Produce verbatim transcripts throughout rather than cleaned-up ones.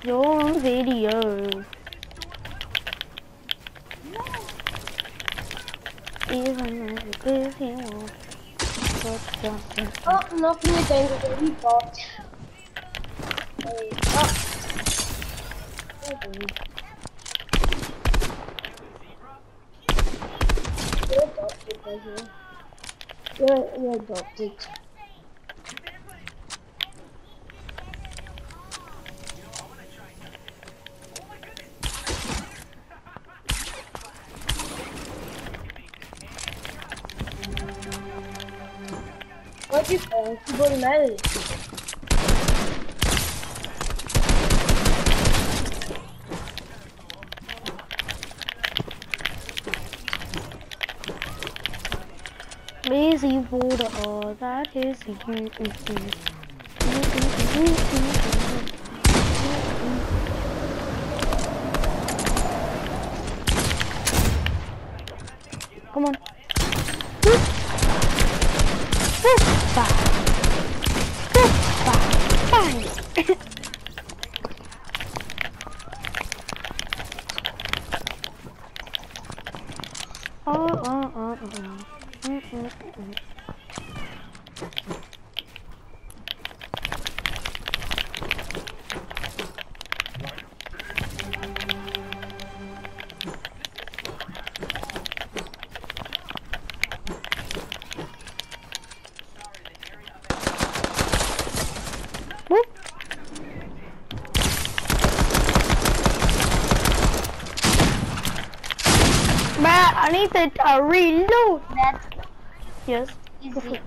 your video. Even if you want. Oh, nothing again with the bot. Oh. You're adopted, baby. You're, you're adopted. What you think? You got married. Lazy water, oh, that is you. Come on. Bang. Oh, oh, oh, oh. Mm, mm, mm. Whoop. Bruh, I need to uh, reload that. Yes. Easy.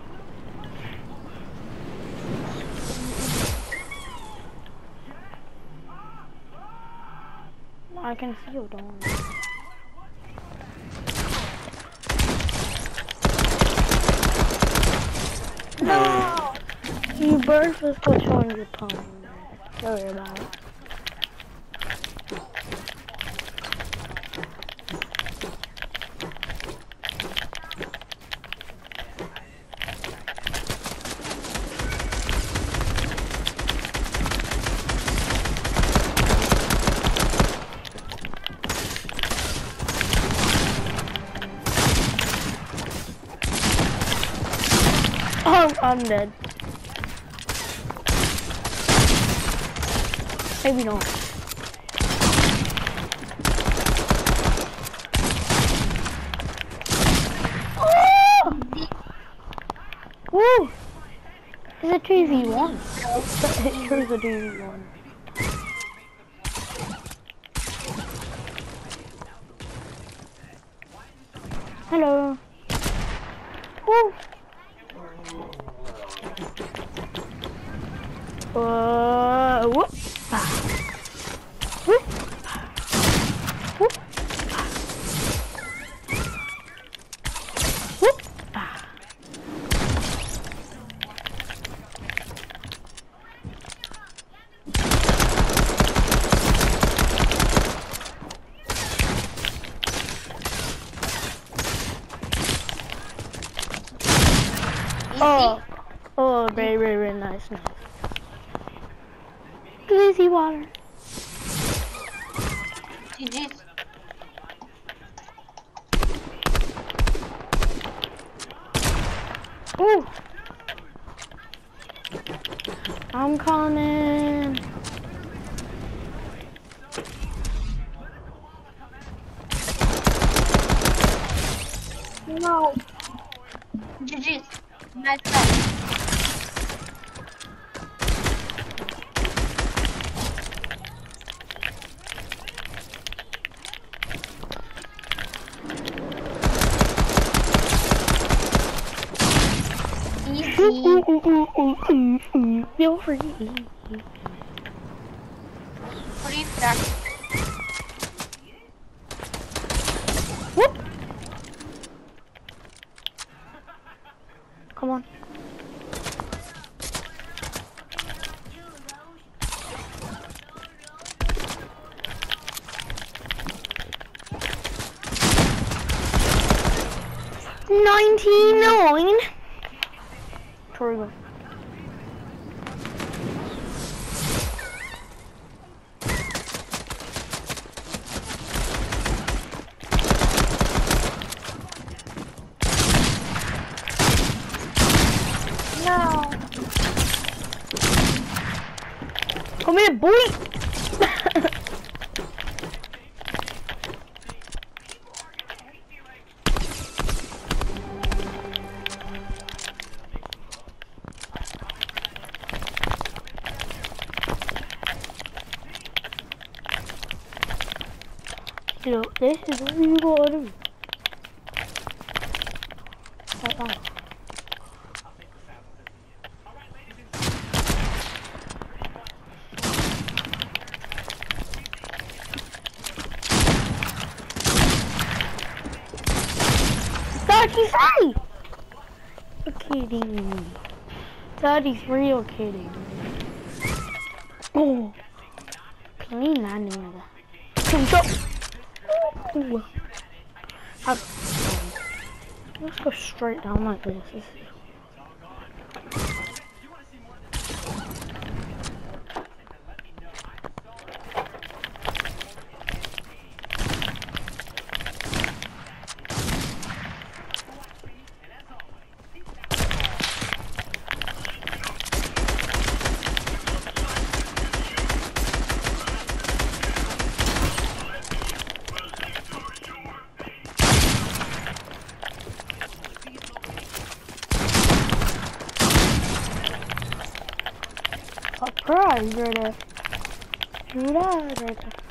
I can feel Dawn. No! You burst was put on your tongue. Sorry about it. Oh, I'm dead. Maybe not. Oh! Woo! It's a two v one. It sure is a two v one. Hello. Woo! Uh, whoop. Whoop. Whoop. Whoop. Oh, oh, very, very, very nice, nice. Easy water. G G's. Ooh. I'm coming. No. G G's. Nice try. Feel free. Free track. Whoop. Come on. Ninety-nine. True. Come here, boy. You know, this is what you gotta do. Right on. thirty-three! You're kidding me. thirty-three, you're kidding me. Oh. Clean landing with that. Ooh. Let's go straight down like this. This is surprise, brother. Surprise, brother.